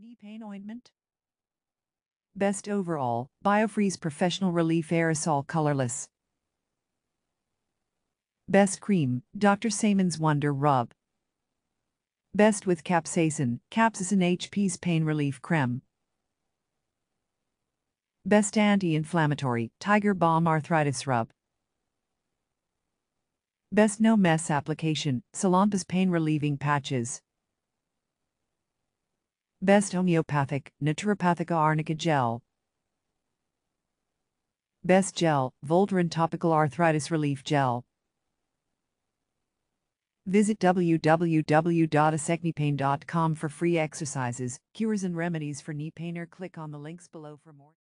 Knee Pain Ointment. Best overall, Biofreeze Professional Relief Aerosol Colorless. Best cream, Dr. Sayman's Wonder Rub. Best with Capsaicin, Capzasin HP's Pain Relief Creme. Best Anti-Inflammatory, Tiger Balm Arthritis Rub. Best No Mess Application, Salonpas Pain Relieving Patches. Best Homeopathic, Naturopathica Arnica Gel. Best Gel, Voltaren Topical Arthritis Relief Gel. Visit www.asecnipain.com for free exercises, cures and remedies for knee pain or click on the links below for more.